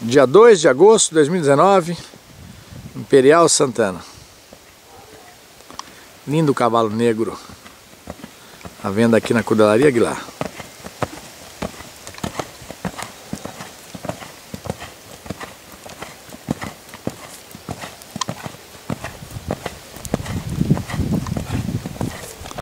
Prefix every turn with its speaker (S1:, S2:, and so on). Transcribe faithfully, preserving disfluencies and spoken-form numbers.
S1: Dia dois de agosto de dois mil e dezenove, Imperial Santana. Lindo cavalo negro à venda aqui na Cudelaria Aguilar.